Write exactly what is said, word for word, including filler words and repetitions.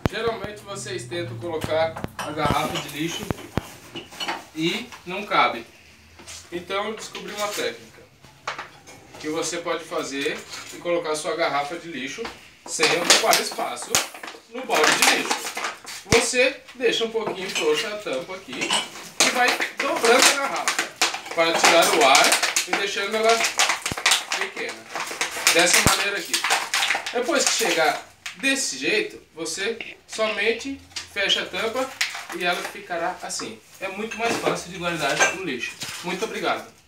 Geralmente vocês tentam colocar a garrafa de lixo e não cabe. Então eu descobri uma técnica que você pode fazer e colocar sua garrafa de lixo sem ocupar espaço no balde de lixo. Você deixa um pouquinho frouxa a tampa aqui e vai dobrando a garrafa para tirar o ar e deixando ela pequena. Dessa maneira aqui. Depois que chegar desse jeito, você somente fecha a tampa e ela ficará assim. É muito mais fácil de guardar no lixo. Muito obrigado.